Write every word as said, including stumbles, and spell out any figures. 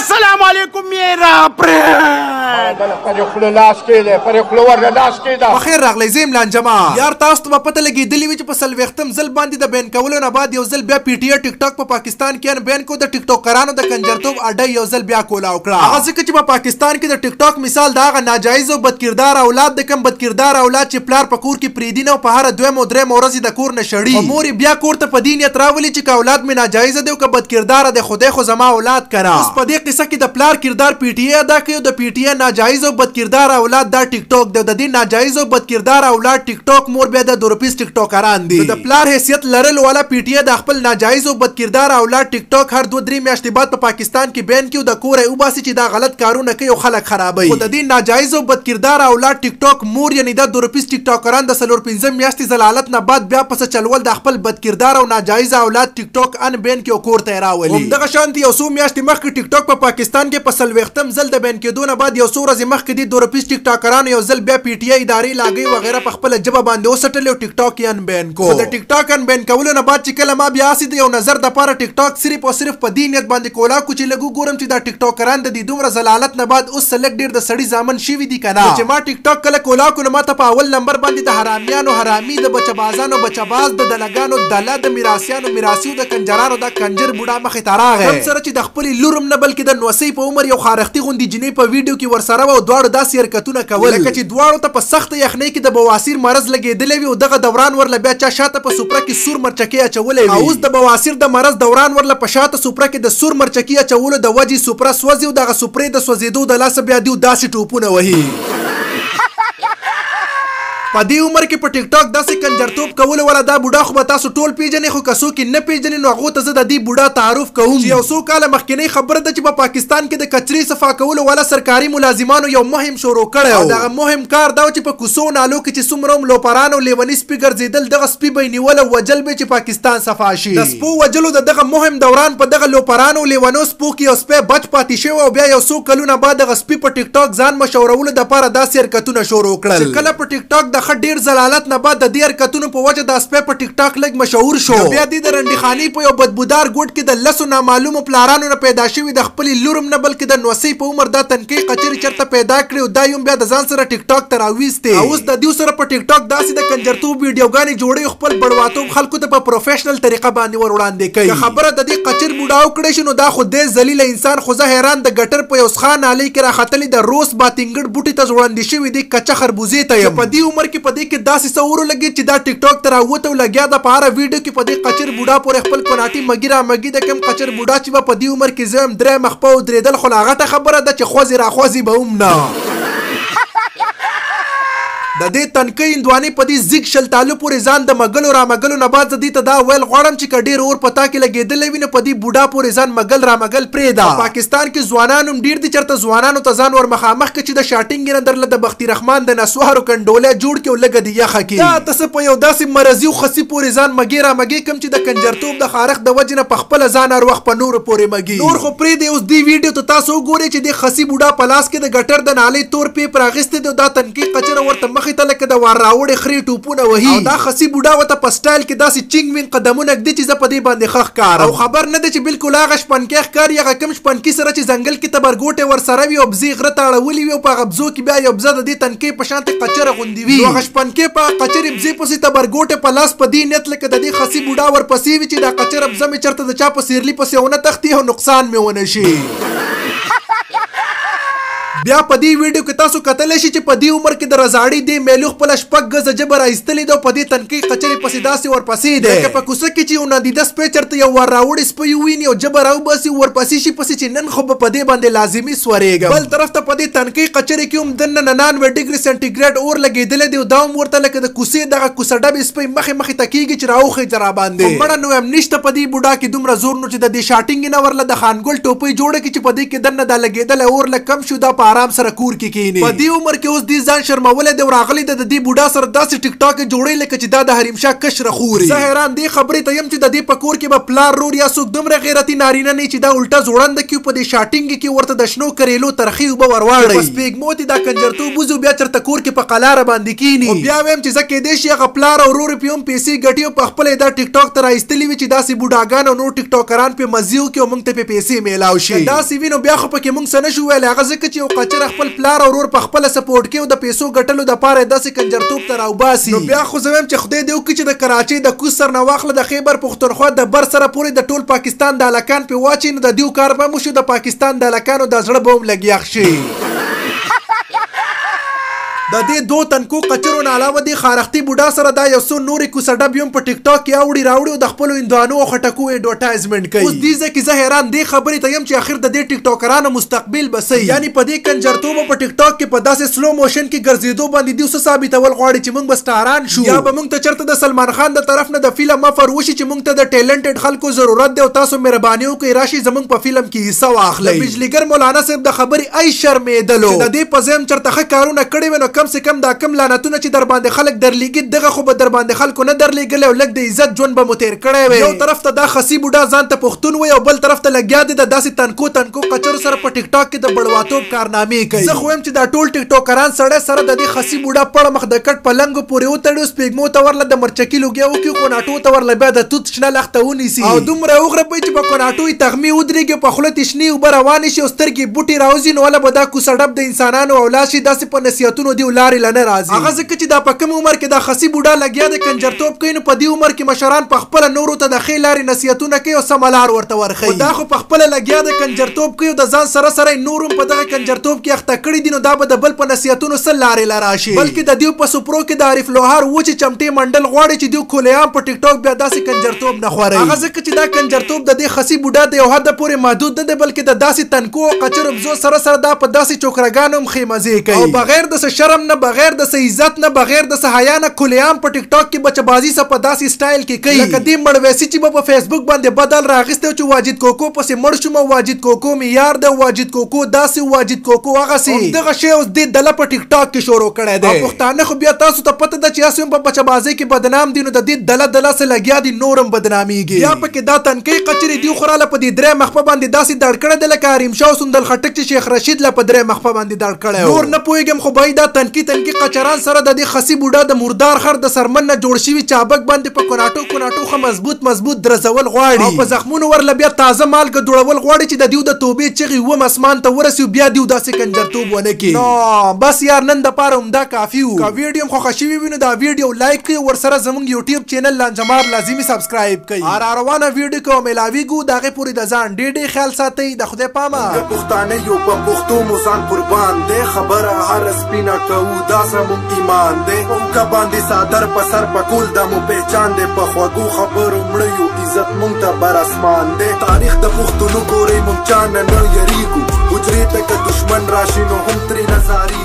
السلام علیکم میرا پرند پر خپل لاس کېده پر خپل ور لاس کېده بخیر راغلی زم لانجه ما یار تاسو ته پته لګېدلی وي چې په سلوېښتم ځل باندې د بین کولو نه بعد یو ځل بیا پی ټي آی ټیک ټاک په پاکستان کې ان بین کو د ټیک ټاکرانو د کنجرتوب اډه یو ځل بیا کولاو کړه هغه ځکه چې په پاکستان کې د ټیک ټاک مثال د هغه ناجایز او بدکردار اولاد د کم بدکردار اولاد چې پلار په کور کې پریدي نه په هر دویم او دریم ورځې د کور نه شړي مور بیا کور ته په دې نیت راولي چې که اولاد مې ناجایز دی او که بدکردار دی خدای خو زما اولاد کړه اوس په دې قصه کې د پلار کردار پی ټي آی ادا کوي د پی ټي آی ناجایز او بدکردار اولاد دا ټیک ټاک دی د دې ناجایز او بدکردار اولاد ټیک ټاک مور بیا د دوروپیس ټیک ټاکران دي د پلار حیثیت لرل والا پی ټي آی د خپل ناجایز او بدکردار اولاد ټیک ټاک هر دوه درې میاشتې بعد په پاکستان کې بین کیو د کور او باسي چې دا غلط کارونه کوي او خلک خرابوي خو د دې ناجایز او بدکردار اولاد ټیک ټاک مور یعنی د دوروپیس ټیک ټاکران د سلور پنځم میاشتې زلالت نه بعد بیا پس چلول د خپل بدکردار او ناجایز اولاد ټیک ټاک ان بین کې کور ته راولي همدغه شانتي یو څو میاشتې مخکې ټیک ټاک په پاکستان کې په سلوېښتم ځل د بین کېدو نه بعد یو څو ورځې مخکې د دوروپیس ټیک ټاکرانو یو ځل بیا پی ټي آی ادارې لاګي وغیرہ په خپل جبه باندې وسټل او ټیک ټاک یې ان بین کو د ټیک ټاک ان بین کولو نه بعد چې کله ما بیا سید یو نظر د پاره ټیک ټاک صرف او صرف په دې نیت باندې کولا کو چې لګو ګورم چې دا ټیک ټاکران د دې دومره زلالت نه بعد اوس سلک ډیر د سړی ځامن شوی دي کنه چې ما ټیک ټاک کله کولا کو نو ما ته په اول نمبر باندې د حرامیانو حرامي د بچبازانو بچباز د دلګانو دله د میراثیانو میراثیو د کنجرانو د کنجر بوډا مخې ته راغی هم سره چې د خپل لورم نه بلکې د نوسۍ په عمر یو خارښتي غوندي جنې په ویډیو کې ورسره و دواړو داسې حرکتونه کول لکه چې دواړو ته په سخت یخنۍ کې د بواسیر مرض لګېدلی وي او دغه دوران ورله بیا چا شاته په سوپره کې سور مرچکۍ اچولی وي اوس د بواسیر د مرض دوران ورله په شاته سوپره کې د سور مرچکۍ اچولو د وجې سوپره سوځي او دغه سوپرې د سوځېدو د لاسه بیا دیو داسې ټوپونه وهي په دې عمر کې په ټیک ټاک داسې کنجرتوب کولو والا دا بوډا خو به تاسو ټول پیژنئ خو که څوک یې نه پیژني نو هغو ته زه د دې بوډا تعارف کوم چې یو څو کاله مخکینۍ خبره ده چې په پاکستان کې د کچرې صفا کولو والا سرکاري ملازمانو یو مهم شروع کړی او دغه مهم کار دا و چې په کوڅو نالو کې چې څومره هم لوپران او لیوني سپي ګرځېدل دغه سپي به یې نیول او وجل به چې پاکستان صفا شي د سپو وجلو د دغه مهم دوران په دغه لوپرانو او لیونو سپو کې یو سپی بچ پاتې شوی او بیا یو څو کلونه بعد دغه سپي په ټیک ټاک ځان مشورولو دپاره داسې حرکتونه شروع کړل چې کله په ټیک ټاک د ښه ډېر زلالت نه بعد د دې حرکتونو په وجه د سپی په ټیک ټاک لږ مشهور شو بیا دې د رنډیخانې په یو بدبودار ګوټ کې د لسو نامعلومو پلارانو نه پیدا شوي د خپلې لورم نه بلکې د نوسۍ په عمر دا تنکۍ قچرې چېرته پیدا کړې او دا یوم بیا د ځان سره ټیک ټاک ته راویستې اوس د دیو سره په ټیک ټاک داسې د کنجرتوب ویډیوګانې جوړوي خپل بړواتوب خلکو ته په پروفیشنل طریقه باندې ور وړاندې کوي که خبره د دې قچر بوډا وکړی شي نو دا خو دې ذلیله انسان خو زه حیران د ګټر په یو څښا نالۍ کې راختلي د روس باتینګړ بوټي ته وړاندې شوي دي کچه خربوزې ته یم په دې عمر کې په دې کې داسې څه ورولګېد چې دا ټیک ټاک ته راووته او لګیا د په هره ویډیو کې په دې قچر بوډا پورې خپل کناټي مګي را مګي د کوم قچر بوډا چې به په دې عمر کې زه هم درې مخ په ودرېدل خو لا غټه خبره ده چې خوځې را خوځې به هم نه د دې تنکۍ هندوانې په دې زیږ شلتالو پورې ځان د مګلو را مګلو نه بعد زه دې ته دا ویل غواړم چې که ډېر اور په تا کې لګېدلی وي نو په دې بوډا پورې ځان مګل را مګل پرېږده پاکستان کې ځوانان هم ډېر دي چېرته ځوانانو ته ځان ور مخامخ کړه چې د شاټینګ نه درله د بختي رحمان د نسوارو کنډولی جوړ کړي او لږه د یخه کړي دا ته څه په یو داسې مرضي او خسي پورې ځان مګې را مګې کړم چې د کنجرتوب د خارښ د وجې نه په خپله ځان هر وخت په نورو پورې مګي نور خو پرېږدئ اوس دې ویډیو ته تاسو وګورئ چې دې خسي بوډا په لاس کې د ګټر د نالۍ تور پیپ راغیستی دی او دا تنکۍ قچره ورته مخې ته لکه د وار راوړې خرې ټوپونه وهي او دا خسي بوډا ورته په سټایل کې داسې چینګ وینګ قدمونه ږدي چې زه په دې باندې ښه ښکارم او خبر نه دی چې بالکل هغه شپنکۍ ښکاري هغه کوم شپنکي سره چې ځنګل کې تبرګوټې ورسره وي او بزې غره ته اړولي وي او په هغه بزو کې بیا یو بزه د دې تنکۍ په شانتې قچره غوندې وي نو هغه شپنکۍ په قچرې بزې پسې تبرګوټې په لاس په دې نیت لکه د دې خسي بوډا ورپسې وي چې دا قچره بزه مې چېرته د چا په سیرلي پسې ونه تښتي او نقصان مې ونه شي بیا په دې ویډیو کې تاسو کتلی شئ چې په دې عمر کې د رضاړي دې میلو خپله شپږ ګزه ژبه راایستلې ده او په دې تنکۍ قچرې پسې داسې ورپسې دی لکه په کوڅه کې چې یو نادیده سپی چېرته یو ور راوړی سپی وویني او ژبه راوباسي ورپسې شي پسې چې نن خو به په دې باندې لازمي سورېږم بل طرف ته په دې تنکۍ قچرې کې هم دننه ننانوې ډګري سنټیګریډ اور لګېدلی دی او دا هم ورته لکه د کوڅې دغه کوڅه ډبې سپی مخې مخې ته کېږي چې راوخېږي راباندې خو مړه نو هم نشته په دې بوډا کې دومره زور نو چې د دې شاټینګ نه ورله د خانګل ټوپۍ جوړه کړي چې په دې کې دننه دا لګېدلی اور له کم شو دا په په آرام سره کور کې کینی. په دې عمر کې اوس دې ځان شرمولې د راغلي د دې بوډا سره داسې ټیک ټاک جوړې لکه چې دا د حریم شاه کشر خوري. زه حیران دې خبرې ته یم چې د دې په کور کې به پلار رور یا څوک دومره غیرتي نارینه نه چې دا الټا زوړنده کې په دې شاټینګ کې ورته د شنو کریلو ترخی وب ورواړي. بس پیګموتي دا کنجرتوب وزو بیا چرته کور کې په قلاره باندې کینی. او بیا ویم چې زکه دې شي هغه پلار او رور پیوم پیسې ګټي په خپل دا ټیک ټاک تر ایستلی وی چې داسې بوډاګان او نور ټیک ټاکران په مزيو کې مونږ ته په پیسې میلاو شي. دا سی وینو بیا خو پکې مونږ سن شو ویل هغه ځکه چې یو قچر خپل پلار او رور په خپل سپورټ کې او د پیسو ګټلو د پاره داسې کنجرتوب تر او باسي. نو بیا خو زویم چې خدای دې وکړي چې د کراچۍ د کوسر نه واخله د خیبر پختونخوا د بر سره پورې د ټول پاکستان د الکان په واچي نو د دیو کار به مو شو د پاکستان د الکانو د زړه بوم لګیاخ شي. د دې دو تنکو قچرو نه علاوه د خارختي بوډا سره دا یو څو نورې کوسډب یم په ټیک ټاک کې اوړي راوړي او د خپل اندوانو او خټکو اډورټایزمنت کوي. اوس دې ځکه زه حیران دې خبرې ته یم چې اخر د دې ټیک ټاکرانو مستقبل بسي. یعنی په دې کنجرتوب په ټیک ټاک کې په داسې سلو موشن کې ګرځېدو باندې دیو څه ثابتول غواړي چې موږ بستاران شو یا به موږ ته چرته د سلمان خان د طرف نه د فلم مفر وشي چې موږ ته د ټیلنټډ خلکو ضرورت دی او تاسو مهرباني وکړئ راشي زموږ په فلم کې حصہ واخلئ. بجلیګر مولانا صاحب د خبرې ای شرمېدلو چې د دې په ځای چرته ښه کارونه کړي وي نو کم سے کم دا کم لعنتونه چې در باندې خلک درلیږي دغه خو به در باندې خلکو نه درلیږل او لږ د عزت ژوند به مو تیر کړی وي. یو طرف ته دا خسي بوډا ځان ته پښتون وي او بل طرف ته لګیا دی د داسې تنکو تنکو قچرو سره په ټیک ټاک کې د بړواتوب کارنامې کوي. زه خو وایم چې دا ټول ټیک ټاکران سړی سره د دې خسي بوډا پړه مخ د کټ په لنګو پورې وتړي سپېږمو ته ورله د مرچکي لوګیا وکړي قوناټو ته ورله بیا د توت شنه لخته ونیسي او دومره وغربوي چې په قوناټو یې تغمې ودرېږي په خوله تې شنې اوبه روانې شي او سترګې بوټې راوځي نو وله به دا کوسډب د انسانانو اولاد شي داسې په نصیحتونو دی لارې له نه راځي. هغه ځکه چې دا په کوم عمر کې دا خسي بوډا لګیا د کنجرتوب کوي نو په دې عمر کې مشران په خپل نورو ته د خې لارې نصیحتونه کوي او سملار ورته ورخي. دا خو په خپل لګیا د کنجرتوب کوي د ځان سره سره نورم په دغه کنجرتوب کې اخته کړي دي نو دا به د بل په نصیحتونو سل لارې لراشي. بلکې د دیو په سپرو کې د عارف لوهار و چې چمټې منډل غواړي چې دیو کولیام په ټیک ټاک بیا داسې کنجرتوب نه خوري. هغه ځکه چې دا کنجرتوب د دې خسي بوډا د یو حد پورې محدود نه دی بلکې د داسې تنکو او قچرو بزو سره سره دا په داسې چوکرګانو هم خېمزې کوي او بغیر د شرم نه بغیر د عزت نه بغیر د حیا نه کولیام په ټیک ټاک کې بچبازي سره په داسې سټایل کې کوي لکه دې مړويسي چې په فیسبوک باندې بدل راغسته چې واجد کوکو پسې مړ شوم واجد کوکو معیار د واجد کوکو داسې واجد کوکو هغه سي دغه شی اوس دې دله په ټیک ټاک کې شروع کړی دی. پښتانه خو بیا تاسو ته پته ده چې اسیم په بچبازي کې بدنام دي نو د دې دله دله سره لګیا دي نورم بدناميږي. یا پکې دا تنکي قچري دی خوراله په دې درې مخ په باندې داسې دړ کړی د لکه حریم شاه سندل خټک چې شیخ رشید لا په درې مخ په باندې دړ کړی نور نه پويګم خو بای دا تنکي تنکي قچران سره د دې خسي بوډا د مردار خر د سرمن نه جوړ شوی چابک باندې په کوناټو کوناټو خو مضبوط مضبوط درزول غواړي او په زخمونو ورله بیا تازه مالګه جوړول غواړي چې د دیو د توبې چغي و مسمان ته ورسي بیا دیو داسې کنجرتوب ونه کی. نو بس یار نن د پاره همدا کافی وو. کا ویډیو خو خوشي وینو دا ویډیو لایک کړئ ور سره زموږ یوټیوب چینل لانجه مار لازمي سبسکرایب کړئ. ار روانه ویډیو کو ملاویګو دغه پوری د ځان ډېر ډېر خیال ساتئ د خدای پامه. پښتانه یو په پښتو مو ځان قربان دي خبره هر سپینا کوو دا زموږ ایمان دی او کا باندې صادر په سر په کول د مو پہچان دی په خوږو خبرو مړیو عزت مونږ ته بر اسمان دی. تاریخ د پښتنو ګورې مونږ چانه نه یریږو حجرې ته که دشمن راشي نو هم ترې نظاري